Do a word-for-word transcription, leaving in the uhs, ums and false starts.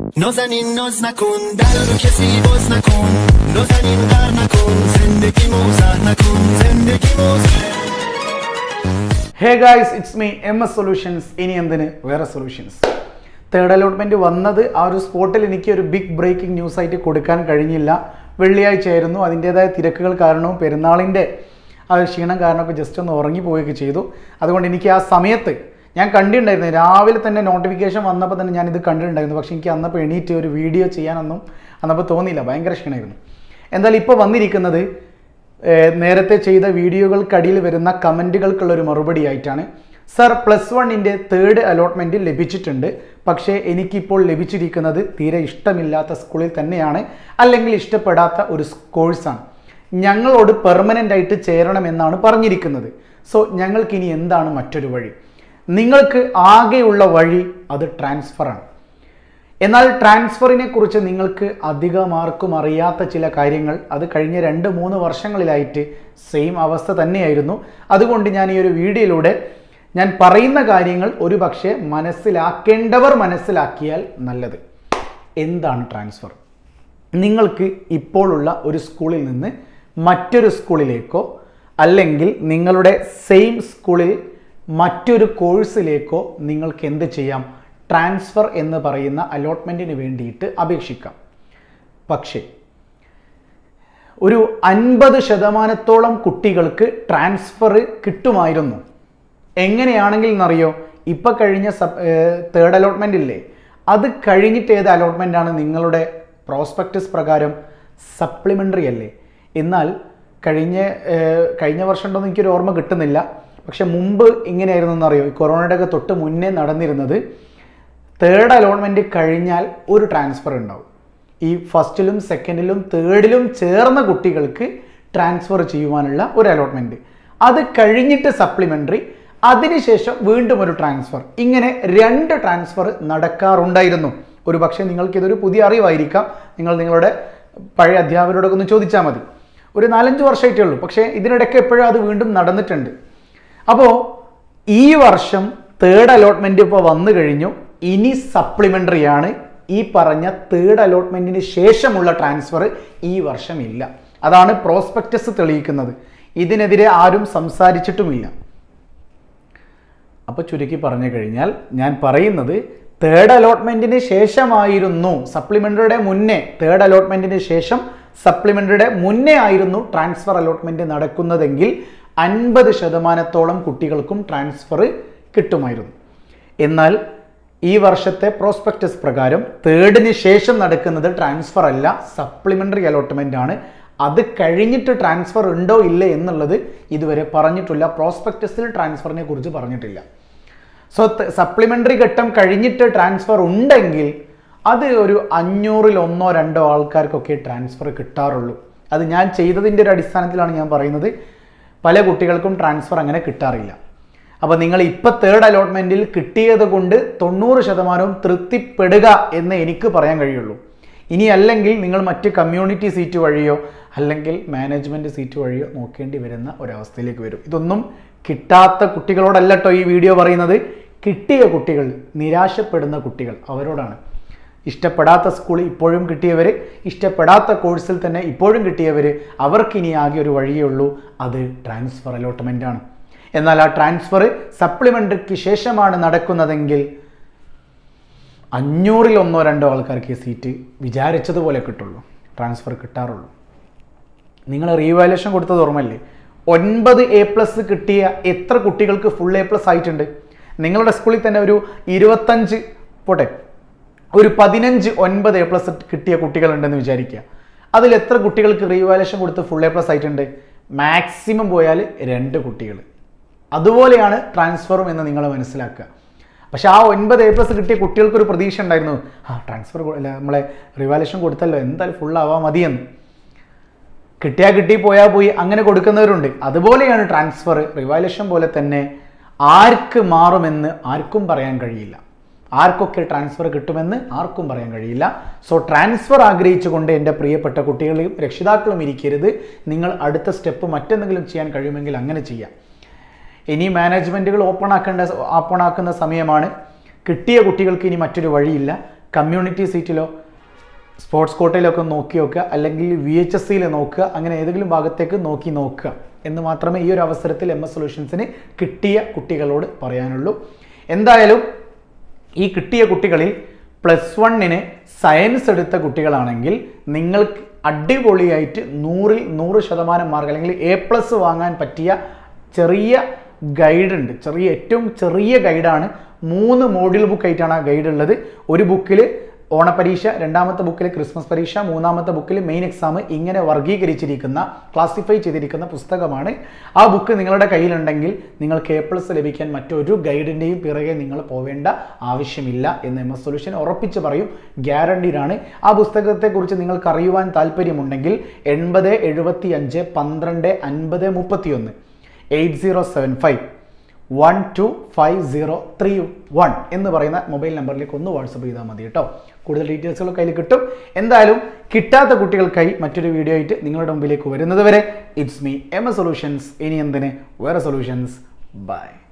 نازنین ناز نکن در رو کسی باز نکن نازنین غر نکن زندگی موزه نکن زندگی موزه. Hey guys, it's me M S Solutions. ഇനി എന്തിന് വേറെ സൊല്യൂഷൻസ്. തേർഡ് അലോട്ട്മെന്റ് വന്നത് ആ ഒരു സ്പോട്ടിൽ എനിക്ക് ഒരു ബിഗ് ബ്രേക്കിംഗ് ന്യൂസ് ആയിട്ട് കൊടുക്കാൻ കഴിഞ്ഞില്ല. വെള്ളിയാഴ്ചയായിരുന്നു. അതിൻ്റെതായ തിരക്കുകൾ കാരണവും പെരുന്നാളിൻ്റെ ആ ഒരു ക്ഷീണം കാരണമൊക്കെ ജസ്റ്റ് ഒന്ന് ഉറങ്ങിപ്പോവുകയൊക്കെ ചെയ്തു. അതുകൊണ്ട് എനിക്ക് ആ സമയത്ത് ഞാൻ കണ്ടിട്ടുണ്ടായിരുന്നു, രാവിലെ തന്നെ നോട്ടിഫിക്കേഷൻ വന്നപ്പോൾ തന്നെ ഞാനിത് കണ്ടിട്ടുണ്ടായിരുന്നു. പക്ഷേ എനിക്ക് അന്നപ്പോൾ എണീറ്റ് ഒരു വീഡിയോ ചെയ്യാനൊന്നും അന്നപ്പോൾ തോന്നിയില്ല, ഭയങ്കര ക്ഷീണമായിരുന്നു. എന്തായാലും ഇപ്പോൾ വന്നിരിക്കുന്നത് നേരത്തെ ചെയ്ത വീഡിയോകൾക്കടിയിൽ വരുന്ന കമൻറ്റുകൾക്കുള്ളൊരു മറുപടി ആയിട്ടാണ്. സർ, പ്ലസ് വണ്ണിൻ്റെ തേർഡ് അലോട്ട്മെൻറ്റ് ലഭിച്ചിട്ടുണ്ട്, പക്ഷേ എനിക്കിപ്പോൾ ലഭിച്ചിരിക്കുന്നത് തീരെ ഇഷ്ടമില്ലാത്ത സ്കൂളിൽ തന്നെയാണ്, അല്ലെങ്കിൽ ഇഷ്ടപ്പെടാത്ത ഒരു കോഴ്സാണ്. ഞങ്ങളോട് പെർമനൻ്റ് ആയിട്ട് ചേരണമെന്നാണ് പറഞ്ഞിരിക്കുന്നത്. സോ ഞങ്ങൾക്കിനി എന്താണ് മറ്റൊരു വഴി? നിങ്ങൾക്ക് ആകെയുള്ള വഴി അത് ട്രാൻസ്ഫറാണ്. എന്നാൽ ട്രാൻസ്ഫറിനെ കുറിച്ച് നിങ്ങൾക്ക് അധികമാർക്കും അറിയാത്ത ചില കാര്യങ്ങൾ അത് കഴിഞ്ഞ രണ്ട് മൂന്ന് വർഷങ്ങളിലായിട്ട് സെയിം അവസ്ഥ തന്നെയായിരുന്നു. അതുകൊണ്ട് ഞാൻ ഈ ഒരു വീഡിയോയിലൂടെ ഞാൻ പറയുന്ന കാര്യങ്ങൾ ഒരു പക്ഷേ മനസ്സിലാക്കേണ്ടവർ മനസ്സിലാക്കിയാൽ നല്ലത്. എന്താണ് ട്രാൻസ്ഫർ? നിങ്ങൾക്ക് ഇപ്പോഴുള്ള ഒരു സ്കൂളിൽ നിന്ന് മറ്റൊരു സ്കൂളിലേക്കോ അല്ലെങ്കിൽ നിങ്ങളുടെ സെയിം സ്കൂളിൽ മറ്റൊരു കോഴ്സിലേക്കോ നിങ്ങൾക്ക് എന്ത് ചെയ്യാം? ട്രാൻസ്ഫർ എന്ന് പറയുന്ന അലോട്ട്മെൻറ്റിന് വേണ്ടിയിട്ട് അപേക്ഷിക്കാം. പക്ഷേ ഒരു അൻപത് ശതമാനത്തോളം കുട്ടികൾക്ക് ട്രാൻസ്ഫർ കിട്ടുമായിരുന്നു. എങ്ങനെയാണെങ്കിൽ എന്നറിയോ? ഇപ്പം കഴിഞ്ഞ സബ് തേർഡ് അലോട്ട്മെൻ്റ് ഇല്ലേ, അത് കഴിഞ്ഞിട്ട് ഏത് അലോട്ട്മെൻറ്റാണ്? നിങ്ങളുടെ പ്രോസ്പെക്ടസ് പ്രകാരം സപ്ലിമെൻ്ററി അല്ലേ? എന്നാൽ കഴിഞ്ഞ കഴിഞ്ഞ വർഷം ഉണ്ടോയെന്ന് എനിക്കൊരു ഓർമ്മ കിട്ടുന്നില്ല. പക്ഷെ മുമ്പ് ഇങ്ങനെയായിരുന്നു എന്നറിയോ? ഈ കൊറോണയുടെ ഒക്കെ തൊട്ട് മുന്നേ നടന്നിരുന്നത്, തേർഡ് അലോട്ട്മെൻറ്റ് കഴിഞ്ഞാൽ ഒരു ട്രാൻസ്ഫർ ഉണ്ടാവും. ഈ ഫസ്റ്റിലും സെക്കൻഡിലും തേർഡിലും ചേർന്ന കുട്ടികൾക്ക് ട്രാൻസ്ഫർ ചെയ്യുവാനുള്ള ഒരു അലോട്ട്മെൻറ്റ്. അത് കഴിഞ്ഞിട്ട് സപ്ലിമെൻ്ററി, അതിനുശേഷം വീണ്ടും ഒരു ട്രാൻസ്ഫർ. ഇങ്ങനെ രണ്ട് ട്രാൻസ്ഫർ നടക്കാറുണ്ടായിരുന്നു. ഒരു പക്ഷേ നിങ്ങൾക്കിതൊരു പുതിയ അറിവായിരിക്കാം. നിങ്ങൾ നിങ്ങളുടെ പഴയ അധ്യാപകരോടൊക്കെ ഒന്ന് ചോദിച്ചാൽ മതി. ഒരു നാലഞ്ച് വർഷമായിട്ടേ ഉള്ളൂ, പക്ഷേ ഇതിനിടയ്ക്ക് എപ്പോഴും അത് വീണ്ടും നടന്നിട്ടുണ്ട്. അപ്പോൾ ഈ വർഷം തേർഡ് അലോട്ട്മെൻറ്റ് ഇപ്പോൾ വന്നു കഴിഞ്ഞു. ഇനി സപ്ലിമെൻ്ററി ആണ്. ഈ പറഞ്ഞ തേർഡ് അലോട്ട്മെൻറ്റിന് ശേഷമുള്ള ട്രാൻസ്ഫർ ഈ വർഷം ഇല്ല. അതാണ് പ്രോസ്പെക്ടസ് തെളിയിക്കുന്നത്. ഇതിനെതിരെ ആരും സംസാരിച്ചിട്ടുമില്ല. അപ്പോൾ ചുരുക്കി പറഞ്ഞു കഴിഞ്ഞാൽ ഞാൻ പറയുന്നത്, തേർഡ് അലോട്ട്മെൻറ്റിന് ശേഷമായിരുന്നു, സപ്ലിമെൻ്ററിയുടെ മുന്നേ, തേർഡ് അലോട്ട്മെൻറ്റിന് ശേഷം സപ്ലിമെൻ്ററിയുടെ മുന്നേ ആയിരുന്നു ട്രാൻസ്ഫർ അലോട്ട്മെൻറ്റ് നടക്കുന്നതെങ്കിൽ അൻപത് ശതമാനത്തോളം കുട്ടികൾക്കും ട്രാൻസ്ഫർ കിട്ടുമായിരുന്നു. എന്നാൽ ഈ വർഷത്തെ പ്രോസ്പെക്ടസ് പ്രകാരം തേർഡിന് ശേഷം നടക്കുന്നത് ട്രാൻസ്ഫർ അല്ല, സപ്ലിമെൻ്ററി അലോട്ട്മെൻ്റ് ആണ്. അത് കഴിഞ്ഞിട്ട് ട്രാൻസ്ഫർ ഉണ്ടോ ഇല്ലേ എന്നുള്ളത് ഇതുവരെ പറഞ്ഞിട്ടില്ല. പ്രോസ്പെക്ടസിൽ ട്രാൻസ്ഫറിനെ കുറിച്ച് പറഞ്ഞിട്ടില്ല. സോ സപ്ലിമെൻ്ററി ഘട്ടം കഴിഞ്ഞിട്ട് ട്രാൻസ്ഫർ ഉണ്ടെങ്കിൽ അത് ഒരു അഞ്ഞൂറിൽ ഒന്നോ രണ്ടോ ആൾക്കാർക്കൊക്കെ ട്രാൻസ്ഫർ കിട്ടാറുള്ളൂ. അത് ഞാൻ ചെയ്തതിൻ്റെ ഒരു അടിസ്ഥാനത്തിലാണ് ഞാൻ പറയുന്നത്. പല കുട്ടികൾക്കും ട്രാൻസ്ഫർ അങ്ങനെ കിട്ടാറില്ല. അപ്പോൾ നിങ്ങൾ ഇപ്പോൾ തേർഡ് അലോട്ട്മെൻറ്റിൽ കിട്ടിയത് കൊണ്ട് തൊണ്ണൂറ് ശതമാനവും തൃപ്തിപ്പെടുക എന്ന് എനിക്ക് പറയാൻ കഴിയുള്ളൂ. ഇനി അല്ലെങ്കിൽ നിങ്ങൾ മറ്റ് കമ്മ്യൂണിറ്റി സീറ്റ് വഴിയോ അല്ലെങ്കിൽ മാനേജ്മെൻറ്റ് സീറ്റ് വഴിയോ നോക്കേണ്ടി വരുന്ന ഒരവസ്ഥയിലേക്ക് വരും. ഇതൊന്നും കിട്ടാത്ത കുട്ടികളോടല്ല കേട്ടോ ഈ വീഡിയോ പറയുന്നത്. കിട്ടിയ കുട്ടികൾ, നിരാശപ്പെടുന്ന കുട്ടികൾ, അവരോടാണ്. ഇഷ്ടപ്പെടാത്ത സ്കൂളിൽ ഇപ്പോഴും കിട്ടിയവർ, ഇഷ്ടപ്പെടാത്ത കോഴ്സിൽ തന്നെ ഇപ്പോഴും കിട്ടിയവർ, അവർക്കിനി ആകെ ഒരു വഴിയേ ഉള്ളൂ, അത് ട്രാൻസ്ഫർ അലോട്ട്മെൻ്റ് ആണ്. എന്നാൽ ആ ട്രാൻസ്ഫർ സപ്ലിമെൻ്ററിക്ക് ശേഷമാണ് നടക്കുന്നതെങ്കിൽ അഞ്ഞൂറിൽ ഒന്നോ രണ്ടോ ആൾക്കാർക്ക് ഈ സീറ്റ് വിചാരിച്ചതുപോലെ കിട്ടുള്ളൂ, ട്രാൻസ്ഫർ കിട്ടാറുള്ളൂ. നിങ്ങൾ റീവാലുവേഷൻ കൊടുത്തത് ഓർമ്മയില്ലേ? ഒൻപത് എ പ്ലസ് കിട്ടിയ എത്ര കുട്ടികൾക്ക് ഫുൾ എ പ്ലസ് ആയിട്ടുണ്ട്? നിങ്ങളുടെ സ്കൂളിൽ തന്നെ ഒരു ഇരുപത്തഞ്ച് പോട്ടെ ഒരു പതിനഞ്ച് ഒൻപത് എ പ്ലസ് കിട്ടിയ കുട്ടികളുണ്ടെന്ന് വിചാരിക്കുക. അതിൽ എത്ര കുട്ടികൾക്ക് റീവാലുവേഷൻ കൊടുത്ത് ഫുൾ എ പ്ലസ് ആയിട്ടുണ്ട്? മാക്സിമം പോയാൽ രണ്ട് കുട്ടികൾ. അതുപോലെയാണ് ട്രാൻസ്ഫറും എന്ന് നിങ്ങൾ മനസ്സിലാക്കുക. പക്ഷെ ആ ഒൻപത് എ പ്ലസ് കിട്ടിയ കുട്ടികൾക്കൊരു പ്രതീക്ഷ ഉണ്ടായിരുന്നു, ആ ട്രാൻസ്ഫർ അല്ല നമ്മളെ റിവാലുവേഷൻ കൊടുത്തല്ലോ, എന്തായാലും ഫുള്ളാവാൻ മതിയെന്ന്. കിട്ടിയാൽ കിട്ടി, പോയാൽ പോയി, അങ്ങനെ കൊടുക്കുന്നവരുണ്ട്. അതുപോലെയാണ് ട്രാൻസ്ഫർ. റിവാലുവേഷൻ പോലെ തന്നെ ആർക്ക് മാറുമെന്ന് ആർക്കും പറയാൻ കഴിയില്ല. ആർക്കൊക്കെ ട്രാൻസ്ഫർ കിട്ടുമെന്ന് ആർക്കും പറയാൻ കഴിയില്ല. സോ ട്രാൻസ്ഫർ ആഗ്രഹിച്ചുകൊണ്ട് എൻ്റെ പ്രിയപ്പെട്ട കുട്ടികളെയും രക്ഷിതാക്കളും ഇരിക്കരുത്. നിങ്ങൾ അടുത്ത സ്റ്റെപ്പ് മറ്റെന്തെങ്കിലും ചെയ്യാൻ കഴിയുമെങ്കിൽ അങ്ങനെ ചെയ്യാം. ഇനി മാനേജ്മെൻറ്റുകൾ ഓപ്പൺ ആക്കേണ്ട ഓപ്പൺ ആക്കുന്ന സമയമാണ്. കിട്ടിയ കുട്ടികൾക്ക് ഇനി മറ്റൊരു വഴിയില്ല. കമ്മ്യൂണിറ്റി സീറ്റിലോ സ്പോർട്സ് കോട്ടയിലൊക്കെ നോക്കി നോക്കുക, അല്ലെങ്കിൽ വി എച്ച് എസ് സിയിൽ നോക്കുക, അങ്ങനെ ഏതെങ്കിലും ഭാഗത്തേക്ക് നോക്കി നോക്കുക എന്ന് മാത്രമേ ഈ ഒരു അവസരത്തിൽ എം എസ് സൊല്യൂഷൻസിന് കിട്ടിയ കുട്ടികളോട് പറയാനുള്ളൂ. എന്തായാലും ഈ കിട്ടിയ കുട്ടികളിൽ പ്ലസ് വണ്ണിന് സയൻസ് എടുത്ത കുട്ടികളാണെങ്കിൽ നിങ്ങൾക്ക് അടിപൊളിയായിട്ട് നൂറിൽ നൂറ് ശതമാനം മാർക്ക് അല്ലെങ്കിൽ എ പ്ലസ് വാങ്ങാൻ പറ്റിയ ചെറിയ ഗൈഡ് ഉണ്ട്. ചെറിയ ഏറ്റവും ചെറിയ ഗൈഡാണ്. മൂന്ന് മോഡ്യൂൾ ബുക്ക് ആയിട്ടാണ് ആ ഗൈഡ് ഉള്ളത്. ഒരു ബുക്കിൽ ഓണപരീക്ഷ, രണ്ടാമത്തെ ബുക്കിൽ ക്രിസ്മസ് പരീക്ഷ, മൂന്നാമത്തെ ബുക്കിൽ മെയിൻ എക്സാം, ഇങ്ങനെ വർഗീകരിച്ചിരിക്കുന്ന ക്ലാസിഫൈ ചെയ്തിരിക്കുന്ന പുസ്തകമാണ്. ആ ബുക്ക് നിങ്ങളുടെ കയ്യിലുണ്ടെങ്കിൽ നിങ്ങൾക്ക് എ പ്ലസ് ലഭിക്കാൻ മറ്റൊരു ഗൈഡിൻ്റെയും പിറകെ നിങ്ങൾ പോവേണ്ട ആവശ്യമില്ല എന്ന് എം എസ് സൊല്യൂഷൻ ഉറപ്പിച്ച് പറയും. ഗ്യാരണ്ടീഡ് ആണ്. ആ പുസ്തകത്തെക്കുറിച്ച് നിങ്ങൾക്ക് അറിയുവാൻ താല്പര്യമുണ്ടെങ്കിൽ എൺപത് എഴുപത്തി അഞ്ച് പന്ത്രണ്ട് അൻപത് മുപ്പത്തി ഒന്ന് eight zero seven five one two five zero three one എന്ന് പറയുന്ന മൊബൈൽ നമ്പറിലേക്ക് ഒന്ന് വാട്സപ്പ് ചെയ്താൽ മതി കേട്ടോ. കൂടുതൽ ഡീറ്റെയിൽസുകൾ കയ്യിൽ കിട്ടും. എന്തായാലും കിട്ടാത്ത കുട്ടികൾക്കായി മറ്റൊരു വീഡിയോ ആയിട്ട് നിങ്ങളുടെ മുമ്പിലേക്ക് വരുന്നത് വരെ it's me M A solutions. ഇനി എന്തിന് വേറെ സൊല്യൂഷൻസ്. ബൈ.